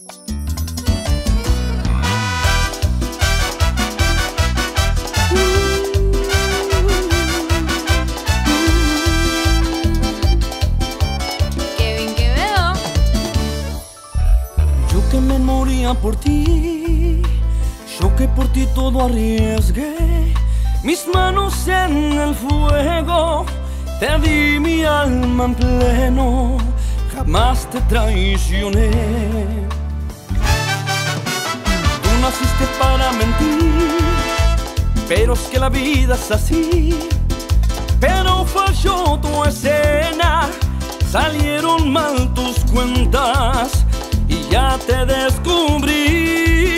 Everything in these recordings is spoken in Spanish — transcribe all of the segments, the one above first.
Yo que me moría por ti, yo que por ti todo arriesgué, mis manos en el fuego, te di mi alma en pleno, jamás te traicioné. Tú naciste para mentir, pero es que la vida es así. Pero falló tu escena, salieron mal tus cuentas y ya te descubrí.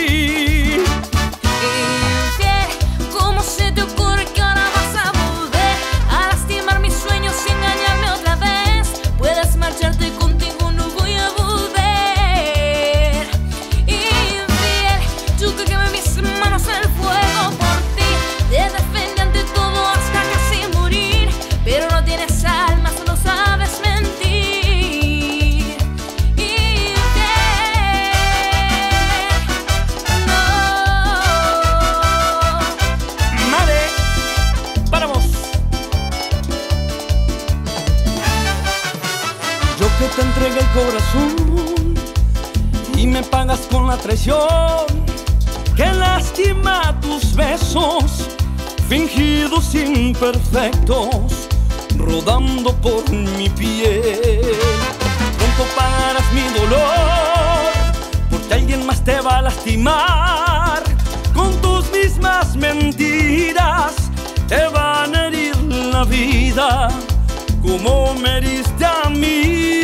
Infiel, ¿cómo se te ocurre que ahora vas a volver a lastimar mis sueños y engañarme otra vez? Puedes marcharte, contigo no voy a volver. Infiel, yo que quemé mis manos en el fuego por ti, te defendí ante todo hasta casi morir, pero no tienes alma, solo sabes mentir. Yo que te entregué el corazón y me pagas con la traición, que lastima tus besos, fingidos imperfectos, rodando por mi piel. Pronto pagarás mi dolor, porque alguien más te va a lastimar. Con tus mismas mentiras te van a herir la vida, como me heriste a mí.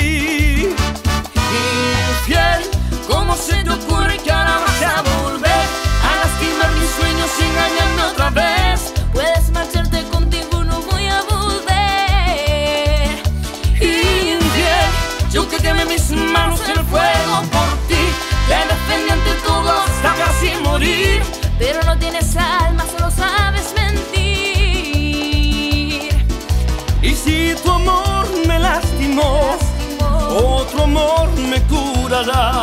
Infiel, ¿cómo se te ocurre que ahora vas a volver a lastimar mis sueños y engañarme otra vez? Puedes marcharte, contigo no voy a volver. Infiel, yo que quemé mis manos en el fuego por ti, te defendí ante todo hasta casi morir, pero no tienes alma, solo sabes mentir. Y si tu amor me lastimó, otro amor me curará.